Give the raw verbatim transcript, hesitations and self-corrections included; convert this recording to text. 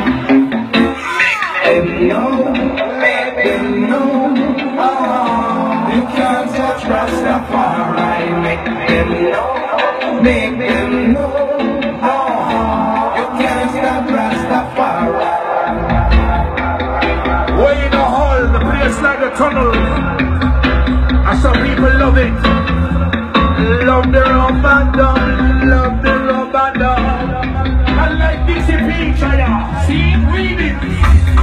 them know, make them know, oh, you can't touch Rastafari. Make them know, make them know, oh, you can't stop Rastafari. Way in the hall, the place like a tunnel, and some people love it. Love the rub and down, love the rub and down. I like this picture, yeah. See, read it.